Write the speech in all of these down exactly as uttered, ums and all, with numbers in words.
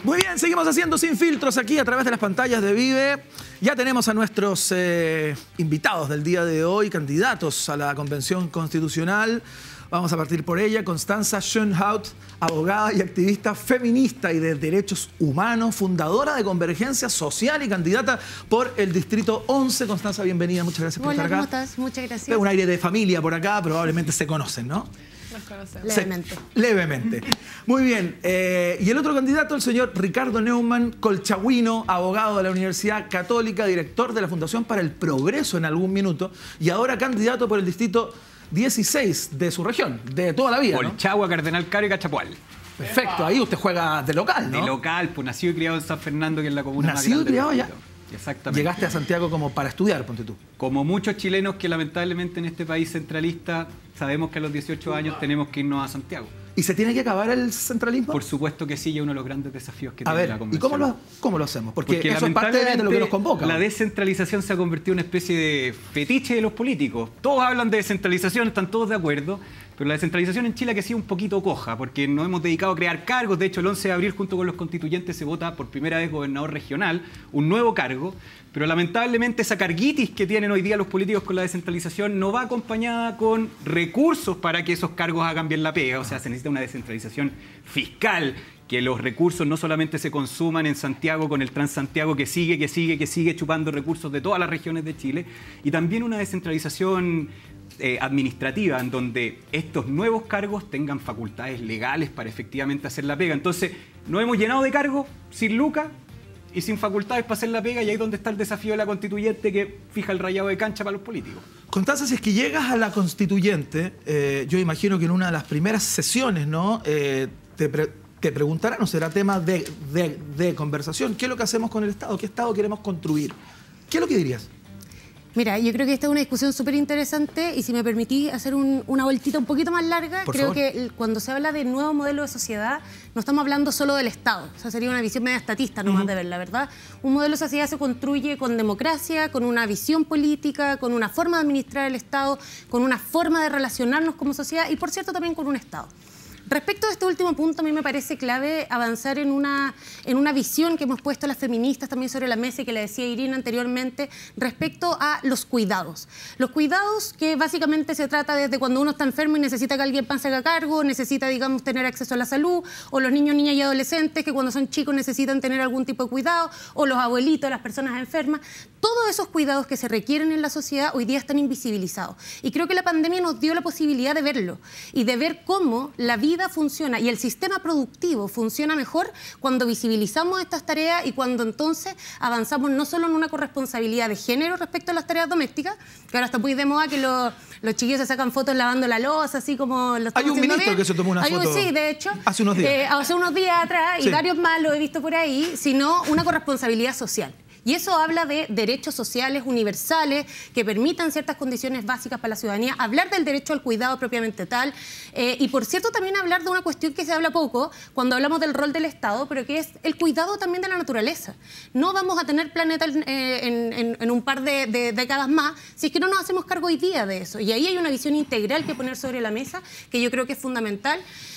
Muy bien, seguimos haciendo Sin Filtros aquí a través de las pantallas de Vive. Ya tenemos a nuestros eh, invitados del día de hoy, candidatos a la Convención Constitucional. Vamos a partir por ella. Constanza Schönhaut, abogada y activista feminista y de derechos humanos, fundadora de Convergencia Social y candidata por el Distrito once. Constanza, bienvenida. Muchas gracias por Hola, estar acá. ¿cómo estás? Muchas gracias. Un aire de familia por acá, probablemente se conocen, ¿no? Nos conocemos. Levemente. Se, levemente. Muy bien. Eh, y el otro candidato, el señor Ricardo Neumann Colchagüino, abogado de la Universidad Católica, director de la Fundación para el Progreso en algún minuto, y ahora candidato por el Distrito dieciséis de su región, de toda la vida, ¿no? Colchagua, Cardenal Caro y Cachapual. Perfecto, ahí usted juega de local, ¿no? De local, pues nacido y criado en San Fernando, que es la comuna Nacido más grande. y criado allá. Exactamente. Llegaste a Santiago como para estudiar, ponte tú. Como muchos chilenos que lamentablemente en este país centralista sabemos que a los dieciocho años tenemos que irnos a Santiago. ¿Y se tiene que acabar el centralismo? Por supuesto que sí, y es uno de los grandes desafíos que a tiene ver, la ¿y convención. cómo lo, cómo lo hacemos? Porque, Porque eso es parte de lo que nos convoca. La descentralización se ha convertido en una especie de fetiche de los políticos. Todos hablan de descentralización, están todos de acuerdo, pero la descentralización en Chile ha sido un poquito coja, porque nos hemos dedicado a crear cargos. De hecho, el once de abril, junto con los constituyentes, se vota por primera vez gobernador regional, un nuevo cargo, pero lamentablemente esa carguitis que tienen hoy día los políticos con la descentralización no va acompañada con recursos para que esos cargos hagan bien la pega. O sea, se necesita una descentralización fiscal, que los recursos no solamente se consuman en Santiago con el Transantiago que sigue, que sigue, que sigue chupando recursos de todas las regiones de Chile, y también una descentralización eh, administrativa en donde estos nuevos cargos tengan facultades legales para efectivamente hacer la pega. Entonces, nos hemos llenado de cargos sin lucas y sin facultades para hacer la pega, y ahí es donde está el desafío de la constituyente que fija el rayado de cancha para los políticos. Constanza, si es que llegas a la constituyente, eh, yo imagino que en una de las primeras sesiones, ¿no? Eh, te, pre te preguntarán, o será tema de, de, de conversación, ¿qué es lo que hacemos con el Estado? ¿Qué Estado queremos construir? ¿Qué es lo que dirías? Mira, yo creo que esta es una discusión súper interesante, y si me permitís hacer un, una vueltita un poquito más larga, Por creo favor. que cuando se habla de nuevo modelo de sociedad, no estamos hablando solo del Estado. O sea, sería una visión media estatista nomás uh-huh. de ver, la verdad. Un modelo de sociedad se construye con democracia, con una visión política, con una forma de administrar el Estado, con una forma de relacionarnos como sociedad y, por cierto, también con un Estado. Respecto a este último punto, a mí me parece clave avanzar en una, en una visión que hemos puesto las feministas también sobre la mesa y que le decía Irina anteriormente, respecto a los cuidados. Los cuidados que básicamente se trata desde cuando uno está enfermo y necesita que alguien se haga cargo, necesita, digamos, tener acceso a la salud, o los niños, niñas y adolescentes que cuando son chicos necesitan tener algún tipo de cuidado, o los abuelitos, las personas enfermas. Todos esos cuidados que se requieren en la sociedad hoy día están invisibilizados. Y creo que la pandemia nos dio la posibilidad de verlo y de ver cómo la vida funciona y el sistema productivo funciona mejor cuando visibilizamos estas tareas y cuando entonces avanzamos no solo en una corresponsabilidad de género respecto a las tareas domésticas, que ahora está muy de moda que los, los chiquillos se sacan fotos lavando la loza, así como lo Hay un ministro bien. que se tomó una Hay foto. Un, sí, de hecho. Hace unos días. Eh, hace unos días atrás, sí. Y varios más lo he visto por ahí, sino una corresponsabilidad social. Y eso habla de derechos sociales universales que permitan ciertas condiciones básicas para la ciudadanía, hablar del derecho al cuidado propiamente tal, eh, y por cierto también hablar de una cuestión que se habla poco cuando hablamos del rol del Estado, pero que es el cuidado también de la naturaleza. No vamos a tener planeta eh, en, en, en un par de, de décadas más si es que no nos hacemos cargo hoy día de eso. Y ahí hay una visión integral que poner sobre la mesa que yo creo que es fundamental.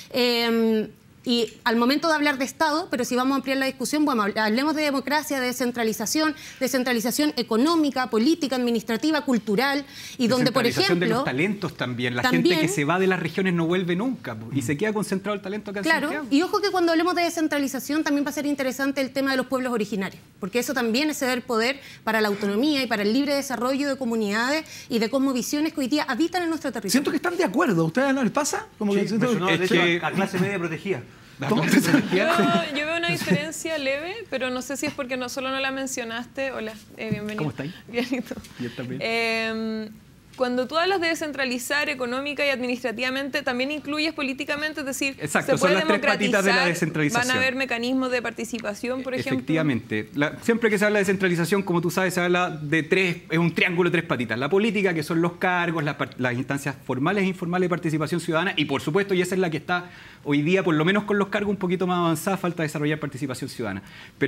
Eh, Y al momento de hablar de Estado, pero si vamos a ampliar la discusión, bueno, hablemos de democracia, de descentralización, descentralización económica, política, administrativa, cultural, y donde, por ejemplo... de los talentos también. La también, gente que se va de las regiones no vuelve nunca, y se queda concentrado el talento acá en Claro, Santiago. Y ojo que cuando hablemos de descentralización también va a ser interesante el tema de los pueblos originarios, porque eso también es ceder poder para la autonomía y para el libre desarrollo de comunidades y de cosmovisiones que hoy día habitan en nuestro territorio. Siento que están de acuerdo. ¿A ustedes no les pasa? Como sí, que siento... sonó, de es hecho, que... a clase media protegida. ¿Cómo? Yo, yo veo una diferencia leve, pero no sé si es porque no solo no la mencionaste. Hola, eh, bienvenido. ¿Cómo estáis? Bienito. Yo también. Eh, cuando tú hablas de descentralizar económica y administrativamente, también incluyes políticamente, es decir, Exacto, se puede son las tres patitas de la democratizar, descentralización. van a haber mecanismos de participación, por ejemplo. Efectivamente. La, siempre que se habla de descentralización, como tú sabes, se habla de tres, es un triángulo de tres patitas. La política, que son los cargos, la, las instancias formales e informales de participación ciudadana, y por supuesto, y esa es la que está hoy día, por lo menos con los cargos un poquito más avanzados, falta desarrollar participación ciudadana. Pero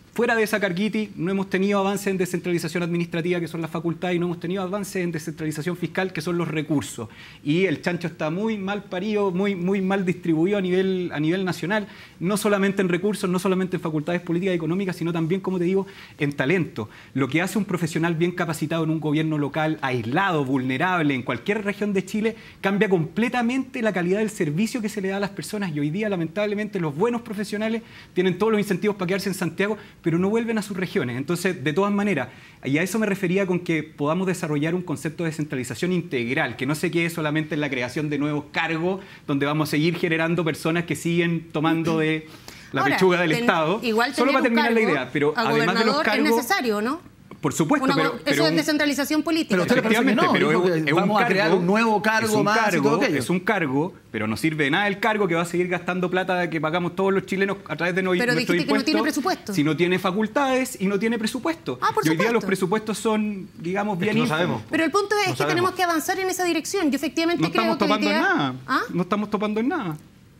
fuera de esa carguiti, no hemos tenido avances en descentralización administrativa, que son las facultades, y no hemos tenido avances en descentralización fiscal, que son los recursos. Y el chancho está muy mal parido, muy, muy mal distribuido a nivel, a nivel nacional, no solamente en recursos, no solamente en facultades políticas y económicas, sino también, como te digo, en talento. Lo que hace un profesional bien capacitado en un gobierno local, aislado, vulnerable, en cualquier región de Chile, cambia completamente la calidad del servicio que se le da a las personas. Y hoy día, lamentablemente, los buenos profesionales tienen todos los incentivos para quedarse en Santiago, pero no vuelven a sus regiones. Entonces, de todas maneras, y a eso me refería con que podamos desarrollar un concepto de descentralización integral, que no se quede solamente en la creación de nuevos cargos, donde vamos a seguir generando personas que siguen tomando de la Ahora, pechuga del ten, Estado. Igual Solo para terminar la cargo idea, pero a además de los cargos... es necesario, ¿no? Por supuesto, Una, pero, eso pero es descentralización política. Pero usted le parece que no, pero dijo es, que es vamos un a crear cargo, un nuevo cargo es un más cargo, y todo aquello. Es un cargo, pero no sirve de nada el cargo que va a seguir gastando plata que pagamos todos los chilenos a través de no, pero nuestros dijiste que no impuestos. tiene presupuesto. Si no tiene facultades y no tiene presupuesto. Ah, por y hoy día supuesto. los presupuestos son, digamos, bien no ínfimos. sabemos. Pero el punto es No que sabemos. tenemos que avanzar en esa dirección. Yo efectivamente No creo estamos que hoy topando en día... nada. ¿Ah? No estamos topando en nada.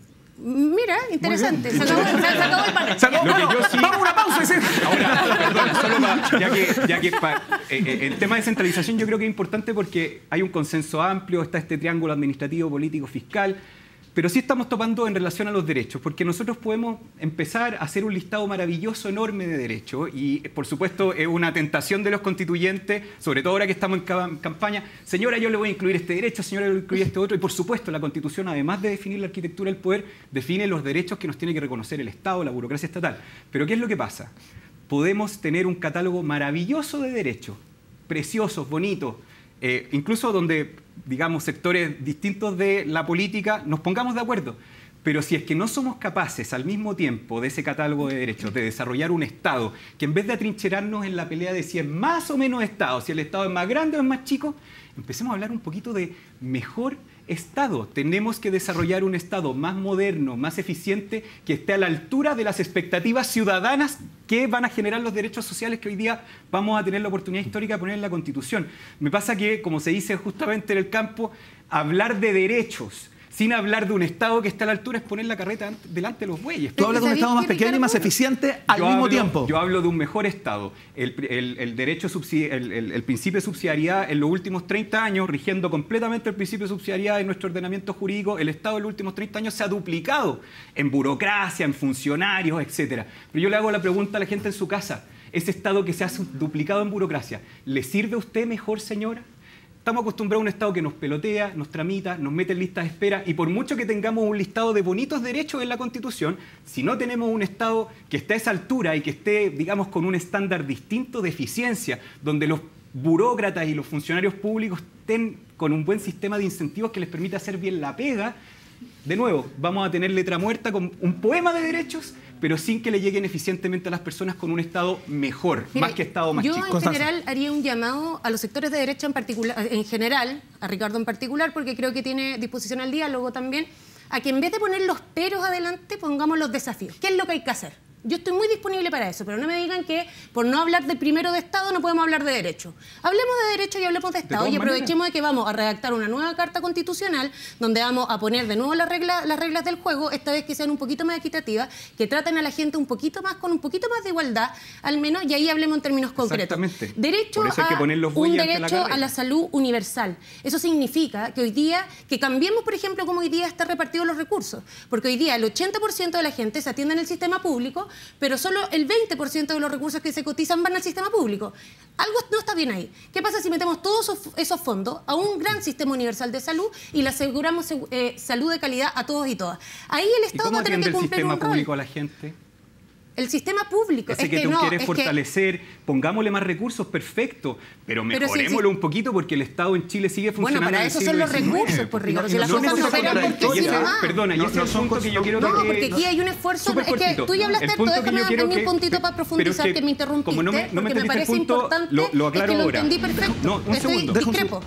Mira, interesante. Se acabó, se, se acabó el panel. Se acabó. Lo que Bueno, yo sí- vamos a una pausa. y se- Ahora, perdón, solo pa- ya que, ya que pa- eh, eh, el tema de centralización yo creo que es importante porque hay un consenso amplio, está este triángulo administrativo, político, fiscal, pero sí estamos topando en relación a los derechos, porque nosotros podemos empezar a hacer un listado maravilloso, enorme de derechos, y por supuesto es una tentación de los constituyentes, sobre todo ahora que estamos en ca- campaña, señora, yo le voy a incluir este derecho, señora, yo le voy a incluir este otro, y por supuesto la Constitución, además de definir la arquitectura del poder, define los derechos que nos tiene que reconocer el Estado, la burocracia estatal. Pero ¿qué es lo que pasa? Podemos tener un catálogo maravilloso de derechos, preciosos, bonitos, eh, incluso donde, digamos, sectores distintos de la política nos pongamos de acuerdo. Pero si es que no somos capaces al mismo tiempo de ese catálogo de derechos, de desarrollar un Estado, que en vez de atrincherarnos en la pelea de si es más o menos Estado, si el Estado es más grande o es más chico, empecemos a hablar un poquito de mejor Estado. Tenemos que desarrollar un Estado más moderno, más eficiente, que esté a la altura de las expectativas ciudadanas que van a generar los derechos sociales que hoy día vamos a tener la oportunidad histórica de poner en la Constitución. Me pasa que, como se dice justamente en el campo, hablar de derechos sin hablar de un Estado que está a la altura es poner la carreta delante de los bueyes. Tú hablas de un Estado más pequeño y más eficiente al Yo mismo hablo- tiempo. Yo hablo de un mejor Estado. El, el- el derecho subsidi- el, el- el principio de subsidiariedad en los últimos treinta años, rigiendo completamente el principio de subsidiariedad en nuestro ordenamiento jurídico, el Estado en los últimos treinta años se ha duplicado en burocracia, en funcionarios, etcétera. Pero yo le hago la pregunta a la gente en su casa. Ese Estado que se ha duplicado en burocracia, ¿le sirve a usted mejor, señora? Estamos acostumbrados a un Estado que nos pelotea, nos tramita, nos mete en listas de espera, y por mucho que tengamos un listado de bonitos derechos en la Constitución, si no tenemos un Estado que esté a esa altura y que esté, digamos, con un estándar distinto de eficiencia, donde los burócratas y los funcionarios públicos estén con un buen sistema de incentivos que les permita hacer bien la pega, de nuevo, vamos a tener letra muerta con un poema de derechos, pero sin que le lleguen eficientemente a las personas con un Estado mejor, Mire, más que Estado más yo chico. en Constanza. general haría un llamado a los sectores de derecha en particular, en general, a Ricardo en particular, porque creo que tiene disposición al diálogo también, a que en vez de poner los peros adelante, pongamos los desafíos. ¿Qué es lo que hay que hacer? Yo estoy muy disponible para eso, pero no me digan que por no hablar de primero de Estado no podemos hablar de derecho. Hablemos de derecho y hablemos de Estado todas y aprovechemos maneras. de que vamos a redactar una nueva carta constitucional donde vamos a poner de nuevo las reglas, las reglas del juego, esta vez que sean un poquito más equitativas, que traten a la gente un poquito más, con un poquito más de igualdad, al menos, y ahí hablemos en términos concretos. Exactamente. Derecho Por eso hay que a poner los un bueyes ante la derecho carrera. a la salud universal. Eso significa que hoy día, que cambiemos, por ejemplo, cómo hoy día están repartidos los recursos. Porque hoy día el ochenta por ciento de la gente se atiende en el sistema público, pero solo el veinte por ciento de los recursos que se cotizan van al sistema público. Algo no está bien ahí. ¿Qué pasa si metemos todos esos, esos fondos a un gran sistema universal de salud y le aseguramos eh, salud de calidad a todos y todas? Ahí el ¿Y Estado cómo va a tener atiende que el cumplir sistema un rol. público a la gente? El sistema público. Ese es que, que tú no, quieres es que- fortalecer, pongámosle más recursos, perfecto, pero Pero si el mejorémoslo sis- un poquito porque el Estado en Chile sigue Bueno, funcionando. para en el eso siglo son los diecinueve. recursos, por Ricardo. No, Si las no, cosas no, no no, operan no, porque y sí ese- nomás. Perdona, y No, ese no es el son punto que yo cos- quiero No, que... porque aquí hay un esfuerzo. Súper Es que cortito. tú ya hablaste El harto, punto que déjame yo quiero darme un que- puntito pero- para pero es profundizar que, que me interrumpiste, como no me- no me porque me entendiste el parece punto, importante. lo- lo aclaro es que lo ahora. entendí perfecto. No, un Estoy segundo. discrepo.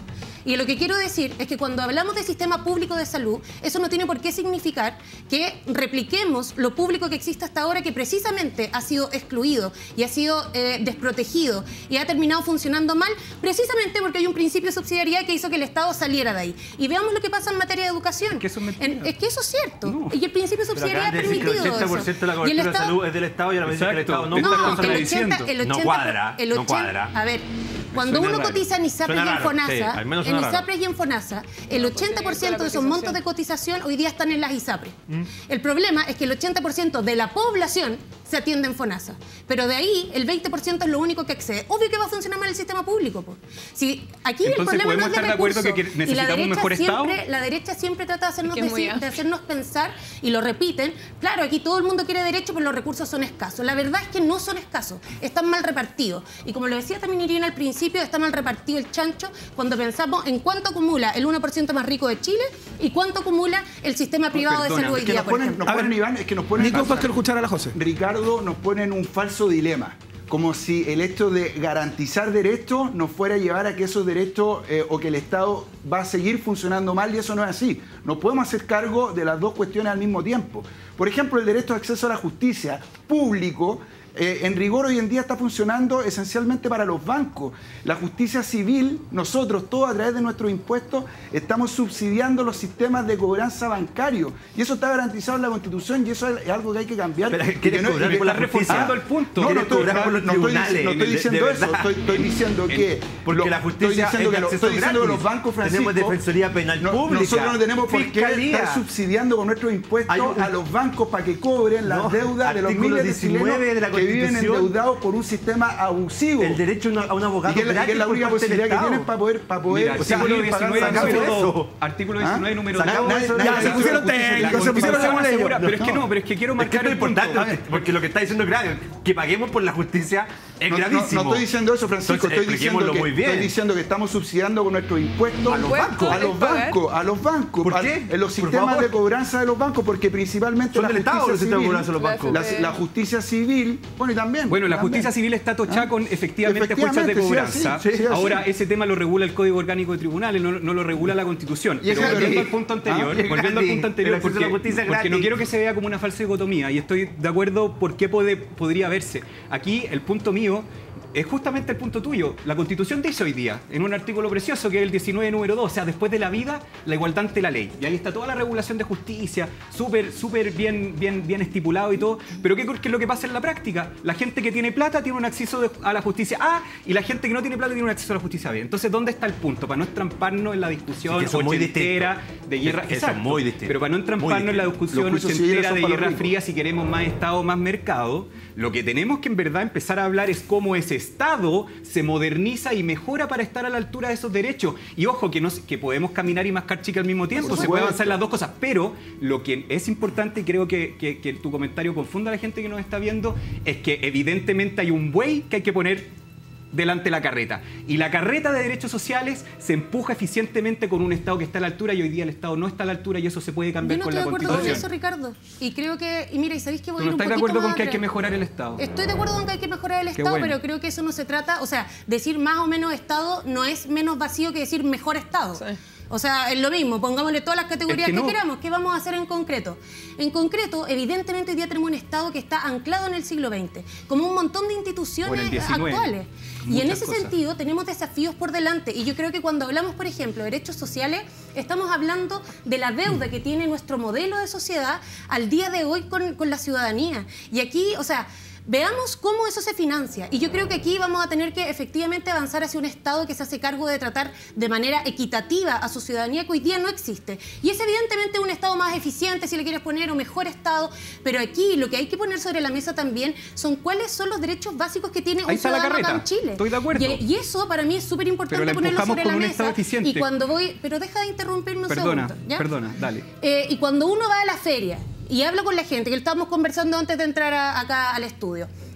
Y lo que quiero decir es que cuando hablamos de sistema público de salud, eso no tiene por qué significar que repliquemos lo público que existe hasta ahora, que precisamente ha sido excluido y ha sido eh, desprotegido y ha terminado funcionando mal, precisamente porque hay un principio de subsidiariedad que hizo que el Estado saliera de ahí. Y veamos lo que pasa en materia de educación. Que eso es, en, es que eso es cierto. No. Y el principio de subsidiariedad ha permitido el ochenta por ciento de la cobertura de salud es del Estado y ahora me dicen que el Estado no, no, no, el ochenta, el ochenta, no cuadra, el no ochenta, cuadra. A ver, cuando Suena uno raro. cotiza en ISAPRES y en Suena raro, sí, FONASA, al menos en suena raro. ISAPRES y en FONASA, el ochenta por ciento de esos montos de cotización hoy día están en las ISAPRES. Mm. El problema es que el ochenta por ciento de la población se atiende en FONASA, pero de ahí el veinte por ciento es lo único que accede. Obvio que va a funcionar mal el sistema público. Po. Si aquí Entonces, el problema ¿podemos no es de estar de acuerdo recursos, que y la necesitamos un derecha mejor siempre, Estado? la derecha siempre trata de hacernos, Es que es muy decir- de amplio. hacernos pensar, y lo repiten, claro, aquí todo el mundo quiere derecho, pero los recursos son escasos. La verdad es que no son escasos, están mal repartidos. Y como lo decía también Irina al principio, está mal repartido el chancho cuando pensamos en cuánto acumula el uno por ciento más rico de Chile y cuánto acumula el sistema privado perdona, de salud hoy Es que día, nos por ponen, ejemplo. nos A ponen, ver, Iván, es que nos ponen... Nico, después quiero escuchar a la José. Ricardo, nos ponen un falso dilema. Como si el hecho de garantizar derechos nos fuera a llevar a que esos derechos eh, o que el Estado va a seguir funcionando mal, y eso no es así. No podemos hacer cargo de las dos cuestiones al mismo tiempo. Por ejemplo, el derecho de acceso a la justicia público, eh, en rigor hoy en día está funcionando esencialmente para los bancos. La justicia civil, nosotros todos a través de nuestros impuestos estamos subsidiando los sistemas de cobranza bancario, y eso está garantizado en la Constitución, y eso es algo que hay que cambiar. Pero, Y ¿quieres que no- y cobrar que- por la Ah, reforzando el punto. No, no ¿Quieres estoy, cobrar por los no estoy- tribunales? no estoy De- diciendo de eso, verdad. estoy, estoy diciendo que... Porque lo- la justicia estoy diciendo es que, de lo- acceso estoy diciendo que gratis. los bancos, Francisco... Tenemos Defensoría Penal no- Pública, Nosotros no tenemos por qué Fiscalía. estar subsidiando con nuestros impuestos Hay un- a los bancos para que cobren las No, deudas de los artículo miles de chilenos diecinueve de la que viven Constitución. endeudados por un sistema abusivo. El derecho a una- a un abogado y que, es la- y que es la gratis única por parte del posibilidad que Estado. tienen para poder, para poder Mira, o sea, artículo ir pagando- diecinueve, sacamos número eso. dos. Artículo diecinueve, número Sacamos dos. eso, Ya, nadie- se pusieron nadie- técnicos, se pusieron Constitución como ellos. asegura- Pero es que No. no, pero es que quiero Es que marcar esto es el punto. importante, porque, porque lo que está diciendo es grave. Que paguemos por la justicia es No, no, gravísimo. no estoy diciendo eso, Francisco. Entonces, Estoy diciendo, expliquémoslo que, muy bien. estoy diciendo que estamos subsidiando con nuestros impuestos A los bancos. a los ¿Es pagar? bancos, a los bancos, ¿Por a- qué? en los Por sistemas favor. de cobranza de los bancos, porque principalmente ¿Son la del Estado justicia los sistemas de civil, cobranza de los bancos? La, la justicia civil, bueno, y también. Bueno, la también. justicia civil está tochada ¿Ah? con efectivamente fuerzas de Efectivamente, sí, cobranza. así, sí, sí, así. Ahora, ese tema lo regula el Código Orgánico de Tribunales, no, no lo regula la Constitución. Y es Pero volviendo gratis. al punto anterior, Ah, es volviendo al gratis. punto anterior, El acceso a porque, la justicia es porque no gratis. quiero que se vea como una falsa dicotomía, y estoy de acuerdo por qué puede, podría verse. Aquí, el punto mío es justamente el punto tuyo. La Constitución dice hoy día, en un artículo precioso que es el diecinueve, número dos, o sea, después de la vida, la igualdad ante la ley. Y ahí está toda la regulación de justicia, súper, súper bien, bien, bien estipulado y todo. Pero ¿qué, ¿qué es lo que pasa en la práctica? La gente que tiene plata tiene un acceso de- a la justicia A, y la gente que no tiene plata tiene un acceso a la justicia B. Entonces, ¿dónde está el punto? Para no entramparnos en la discusión Sí, que son muy ochentera de guerra. Eso es Exacto. muy distinto. Pero para no Muy entramparnos en la distinto. discusión Los juicios civiles ochentera son de para los guerra ricos. fría, si queremos más Estado, más mercado, lo que tenemos que en verdad empezar a hablar es cómo ese Estado se moderniza y mejora para estar a la altura de esos derechos. Y ojo, que, no, que podemos caminar y mascar chica al mismo tiempo, Por se puede supuesto. avanzar las dos cosas, pero lo que es importante, y creo que, que, que tu comentario confunda a la gente que nos está viendo, es que evidentemente hay un buey que hay que poner delante de la carreta. Y la carreta de derechos sociales se empuja eficientemente con un Estado que está a la altura, y hoy día el Estado no está a la altura, y eso se puede Yo cambiar no con estoy la de acuerdo con Constitución. eso, Ricardo. Y creo que, y mira, y sabéis que voy ¿Tú a ir no un estás de poquito acuerdo con más que hay que atrás? mejorar el Estado? Estoy de acuerdo con que hay que mejorar el Qué Estado, bueno. pero creo que eso no se trata, o sea, decir más o menos Estado no es menos vacío que decir mejor Estado. Sí. O sea, es lo mismo, pongámosle todas las categorías Es que que, no. queramos. ¿Qué vamos a hacer en concreto? En concreto, evidentemente hoy día tenemos un Estado que está anclado en el siglo veinte, como un montón de instituciones Bueno, el diecinueve. actuales. Y en Muchas ese cosas. sentido tenemos desafíos por delante. Y yo creo que cuando hablamos, por ejemplo, de derechos sociales, estamos hablando de la deuda que tiene nuestro modelo de sociedad al día de hoy con, con la ciudadanía. Y aquí, o sea, veamos cómo eso se financia. Y yo creo que aquí vamos a tener que efectivamente avanzar hacia un Estado que se hace cargo de tratar de manera equitativa a su ciudadanía, que hoy día no existe. Y es evidentemente un Estado más eficiente, si le quieres poner, o mejor Estado. Pero aquí lo que hay que poner sobre la mesa también son cuáles son los derechos básicos que tiene Ahí un está la ciudadano acá carreta. en Chile. Estoy de acuerdo. Y, y eso para mí es súper Pero importante la ponerlo empujamos sobre con la un mesa. Estado eficiente. Y cuando voy, pero deja de interrumpirme un Perdona, segundo. ¿ya? perdona, dale. Eh, y cuando uno va a la feria y habla con la gente, que estamos conversando antes de entrar a- acá al estudio,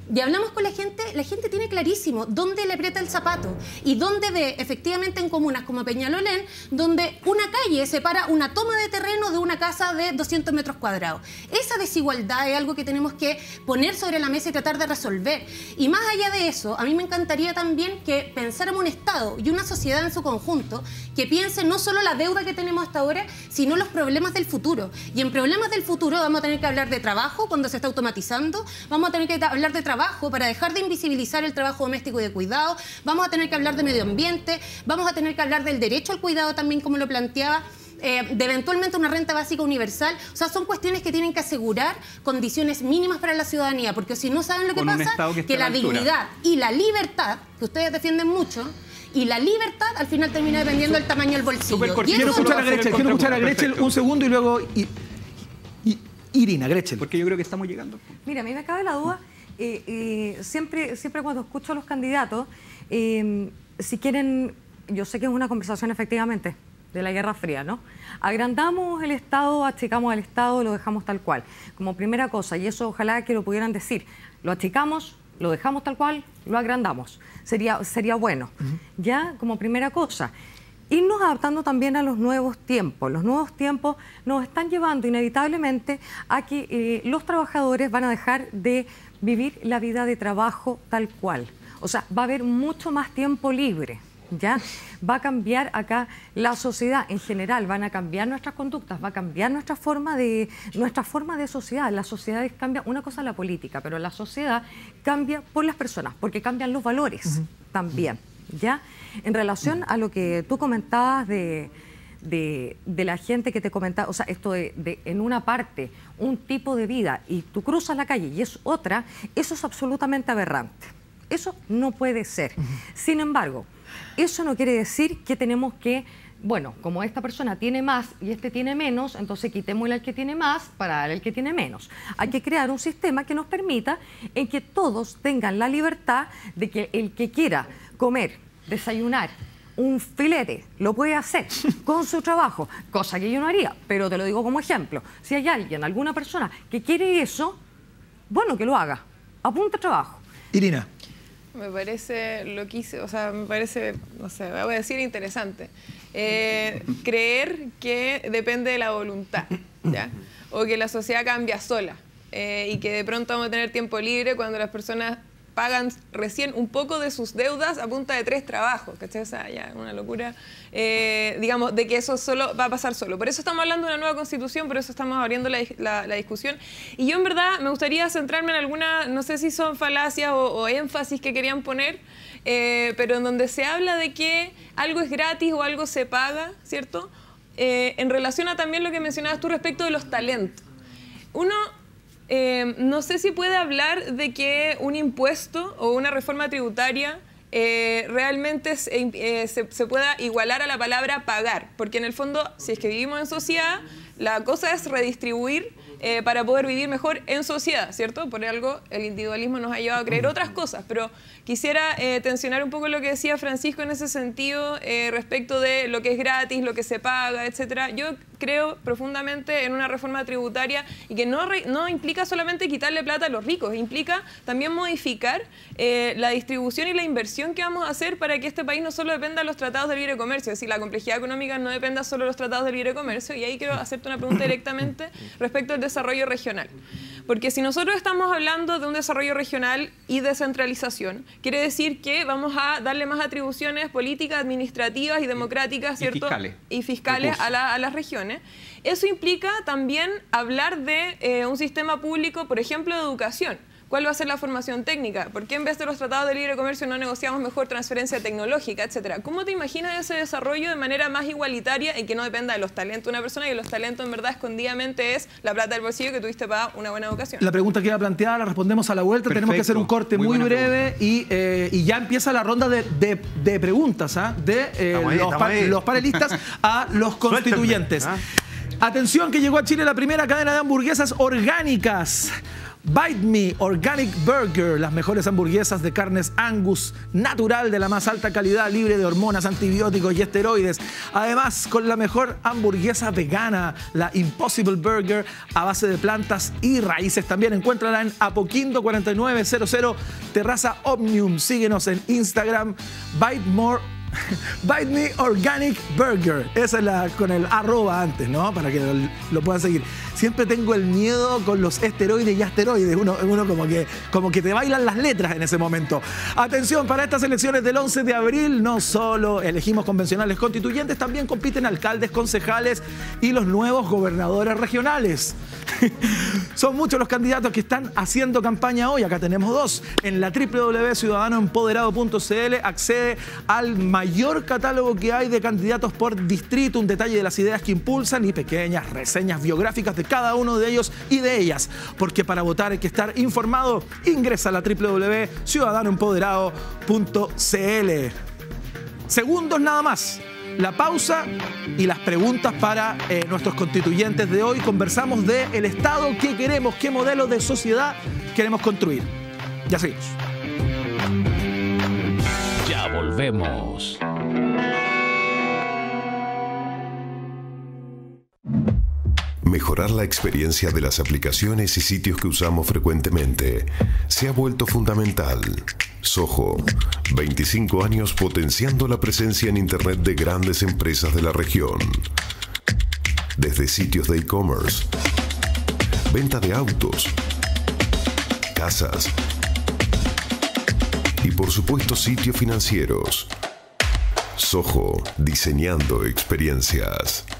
y hablamos con la gente, la gente tiene clarísimo dónde le aprieta el zapato y dónde ve efectivamente en comunas como Peñalolén, donde una calle separa una toma de terreno de una casa de doscientos metros cuadrados. Esa desigualdad es algo que tenemos que poner sobre la mesa y tratar de resolver. Y más allá de eso, a mí me encantaría también que pensáramos un Estado y una sociedad en su conjunto que piense no solo la deuda que tenemos hasta ahora, sino los problemas del futuro. Y en problemas del futuro vamos a tener que hablar de trabajo cuando se está automatizando, vamos a tener que hablar de trabajo para dejar de invisibilizar el trabajo doméstico y de cuidado, vamos a tener que hablar de medio ambiente, vamos a tener que hablar del derecho al cuidado también, como lo planteaba, eh, de eventualmente una renta básica universal. O sea, son cuestiones que tienen que asegurar condiciones mínimas para la ciudadanía, porque si no, ¿saben lo que Con pasa? Que, que la dignidad y la libertad, que ustedes defienden mucho, y la libertad al final termina dependiendo del tamaño del bolsillo. Quiero escuchar a Gretchen, quiero escuchar a Gretchen un segundo y luego y, y, Irina, Gretchen. Porque yo creo que estamos llegando. Mira, a mí me cabe la duda, eh, eh, siempre, siempre cuando escucho a los candidatos, eh, si quieren, yo sé que es una conversación efectivamente de la Guerra Fría, ¿no? Agrandamos el Estado, achicamos el Estado, lo dejamos tal cual, como primera cosa, y eso ojalá que lo pudieran decir, lo achicamos, lo dejamos tal cual, lo agrandamos. Sería, sería bueno, uh-huh. ya como primera cosa. Irnos adaptando también a los nuevos tiempos. Los nuevos tiempos nos están llevando inevitablemente a que eh, los trabajadores van a dejar de vivir la vida de trabajo tal cual. O sea, va a haber mucho más tiempo libre. ¿Ya? Va a cambiar acá la sociedad en general, van a cambiar nuestras conductas, va a cambiar nuestra forma de, nuestra forma de sociedad. Las sociedades cambian, una cosa es la política, pero la sociedad cambia por las personas, porque cambian los valores uh-huh. también. ¿Ya? En relación a lo que tú comentabas de, de, de la gente que te comentaba, o sea, esto de, de en una parte, un tipo de vida, y tú cruzas la calle y es otra, eso es absolutamente aberrante. Eso no puede ser. Uh-huh. Sin embargo, eso no quiere decir que tenemos que, bueno, como esta persona tiene más y este tiene menos, entonces quitémosle al que tiene más para darle al que tiene menos. Hay que crear un sistema que nos permita en que todos tengan la libertad de que el que quiera comer, desayunar, un filete, lo puede hacer con su trabajo, cosa que yo no haría, pero te lo digo como ejemplo. Si hay alguien, alguna persona que quiere eso, bueno, que lo haga, apunta trabajo. Irina. Me parece lo que hice, o sea, me parece, no sé, voy a decir interesante. Eh, creer que depende de la voluntad, ¿ya? O que la sociedad cambia sola eh, y que de pronto vamos a tener tiempo libre cuando las personas pagan recién un poco de sus deudas a punta de tres trabajos, ¿cachai? O sea, ya, una locura, eh, digamos, de que eso solo va a pasar solo. Por eso estamos hablando de una nueva constitución, por eso estamos abriendo la, la, la discusión. Y yo, en verdad, me gustaría centrarme en alguna, no sé si son falacias o, o énfasis que querían poner, eh, pero en donde se habla de que algo es gratis o algo se paga, ¿cierto? Eh, en relación a también lo que mencionabas tú respecto de los talentos. Uno... Eh, no sé si puede hablar de que un impuesto o una reforma tributaria eh, realmente se, eh, se, se pueda igualar a la palabra pagar, porque en el fondo, si es que vivimos en sociedad, la cosa es redistribuir eh, para poder vivir mejor en sociedad, ¿cierto? Por algo el individualismo nos ha llevado a creer otras cosas, pero quisiera eh, tensionar un poco lo que decía Francisco en ese sentido eh, respecto de lo que es gratis, lo que se paga, etcétera. Yo creo profundamente en una reforma tributaria y que no, re, no implica solamente quitarle plata a los ricos, implica también modificar eh, la distribución y la inversión que vamos a hacer para que este país no solo dependa de los tratados de libre comercio, es decir, la complejidad económica no dependa solo de los tratados de libre comercio. Y ahí quiero hacerte una pregunta directamente respecto al desarrollo regional. Porque si nosotros estamos hablando de un desarrollo regional y descentralización, quiere decir que vamos a darle más atribuciones políticas, administrativas y democráticas, ¿cierto? Y fiscales. Y fiscales a, la, a las regiones. Eso implica también hablar de eh, un sistema público, por ejemplo, de educación. ¿Cuál va a ser la formación técnica? ¿Por qué en vez de los tratados de libre comercio no negociamos mejor transferencia tecnológica, etcétera? ¿Cómo te imaginas ese desarrollo de manera más igualitaria y que no dependa de los talentos de una persona y que los talentos en verdad escondidamente es la plata del bolsillo que tuviste para una buena educación? La pregunta que iba planteada la respondemos a la vuelta. Perfecto. Tenemos que hacer un corte muy, muy breve y, eh, y ya empieza la ronda de, de, de preguntas ¿eh? de eh, ahí, los, pa los panelistas a los constituyentes. ¿Ah? Atención, que llegó a Chile la primera cadena de hamburguesas orgánicas. Bite Me Organic Burger, las mejores hamburguesas de carnes Angus natural de la más alta calidad, libre de hormonas, antibióticos y esteroides. Además, con la mejor hamburguesa vegana, la Impossible Burger, a base de plantas y raíces. También encuéntrala en Apoquindo cuarenta y nueve cero cero, Terraza Omnium. Síguenos en Instagram, Bite More Bite Me Organic Burger. Esa es la con el arroba antes, ¿no? Para que lo, lo puedan seguir. Siempre tengo el miedo con los esteroides y asteroides. Uno, uno como, que, como que te bailan las letras en ese momento. Atención, para estas elecciones del once de abril, no solo elegimos convencionales constituyentes, también compiten alcaldes, concejales y los nuevos gobernadores regionales. Son muchos los candidatos que están haciendo campaña hoy. Acá tenemos dos. En la doble u doble u doble u punto ciudadano empoderado punto c l accede al mayor catálogo que hay de candidatos por distrito, un detalle de las ideas que impulsan y pequeñas reseñas biográficas de cada uno de ellos y de ellas. Porque para votar hay que estar informado. Ingresa a la doble u doble u doble u punto ciudadano empoderado punto c l. Segundos nada más. La pausa y las preguntas para eh, nuestros constituyentes de hoy. Conversamos de el Estado que queremos, qué modelo de sociedad queremos construir. Ya seguimos. Ya volvemos. Mejorar la experiencia de las aplicaciones y sitios que usamos frecuentemente se ha vuelto fundamental. Soho, veinticinco años potenciando la presencia en Internet de grandes empresas de la región. Desde sitios de e-commerce, venta de autos, casas y por supuesto sitios financieros. Soho, diseñando experiencias.